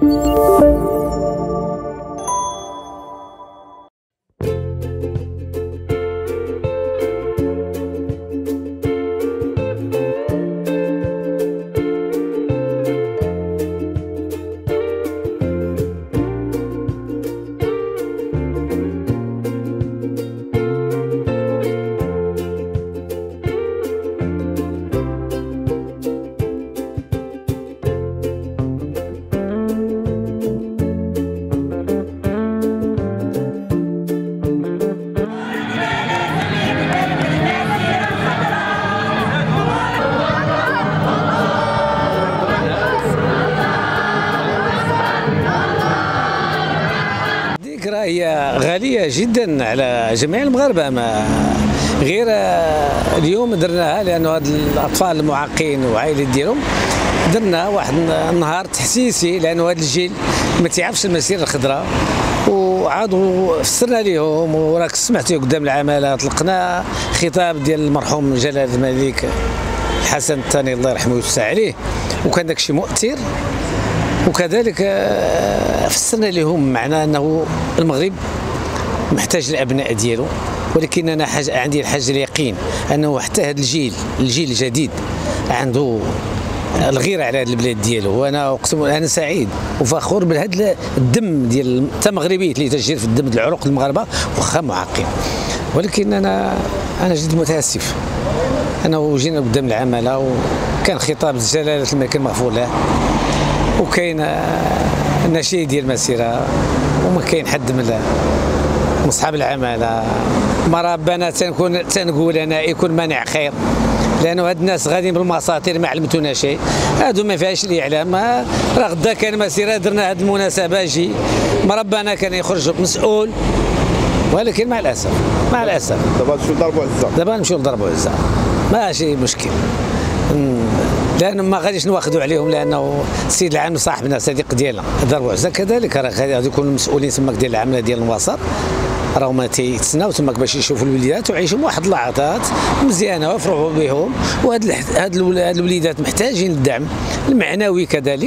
هي غالية جدا على جميع المغاربة، ما غير اليوم درناها لأنه هاد الأطفال المعاقين وعائلة ديالهم درنا واحد النهار تحسيسي، لأنه هذا الجيل ما تعرفش المسيرة الخضراء، وعادوا فسرنا لهم. وراك سمعتي قدام العمالة طلقنا خطاب ديال المرحوم جلالة الملك الحسن الثاني الله يرحمه ويوسع عليه، وكان داك الشيء مؤثر. وكذلك فسرنا لهم معناه انه المغرب محتاج الابناء ديالو، ولكن انا عندي الحاجه اليقين انه حتى هذا الجيل الجديد عنده الغيره على هذا البلاد ديالو. وانا اقسم انا سعيد وفخور بهذا الدم ديال حتى مغربي اللي تجري في الدم ديال العروق المغاربه واخا معاقين. ولكن انا جد متاسف انه جينا قدام العماله وكان خطاب جلاله الملك المغفور له، وكاين النشيد ديال المسيره، وما كاين حد من اصحاب العماله. ما ربنا تنقول انا يكون مانع خير، لانه هاد الناس غاديين بالمساطير ما علمتونا شيء، هادو ما فيهاش الاعلام. راه غدا كان مسيره درنا هاد المناسبه يجي ما ربنا كان يخرج مسؤول، ولكن مع الاسف دابا نمشيو نضربوا عزه، دابا نمشيو نضربوا عزه ماشي مشكل، لأنه ما غاديش نواخذوا عليهم، لأنه السيد العام صاحبنا صديق ديالنا ضربوا عزة. كذلك راه غادي يكونوا المسؤولين تماك ديال العمله ديال المواصل، راهم ما تيتسناو تماك باش يشوفوا الوليدات ويعيشوا واحد اللحظات مزيانه ويفرحوا بهم. وهاد الوليدات محتاجين الدعم المعنوي كذلك.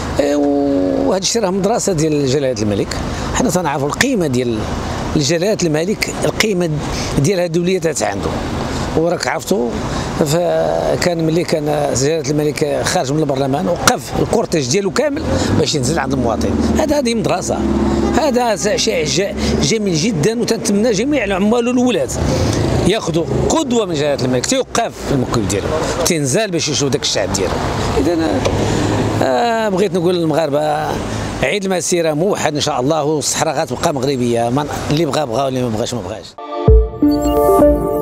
وهذا الشيء راه مدرسه ديال جلاله الملك. حنا تنعرفوا القيمه ديال جلاله الملك، القيمه ديال هاد الوليدات عنده. وراك عرفتوا كان ملي كان جلاله الملك خارج من البرلمان وقف الكورتيج ديالو كامل باش ينزل عند المواطن. هذه مدرسه، هذا شيء جميل جدا، وتنتمنى جميع العمال والولاد ياخذوا قدوه من جلاله الملك، تيوقف في الموقف ديالو تنزل باش يشوف داك الشعب ديالو. اذا بغيت نقول للمغاربه عيد المسيره موحد ان شاء الله، والصحراء غتبقى مغربيه، اللي بغى واللي ما بغاش ما بغاش.